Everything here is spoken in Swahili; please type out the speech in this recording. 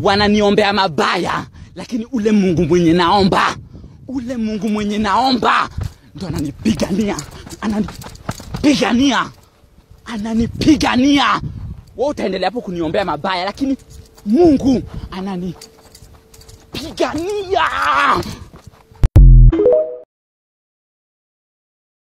wananiombea mabaya, lakini ule Mungu mwenye naomba, ndo ananipigania. Wewe utaendelea hapo kuniombea mabaya, lakini Mungu ananipigania.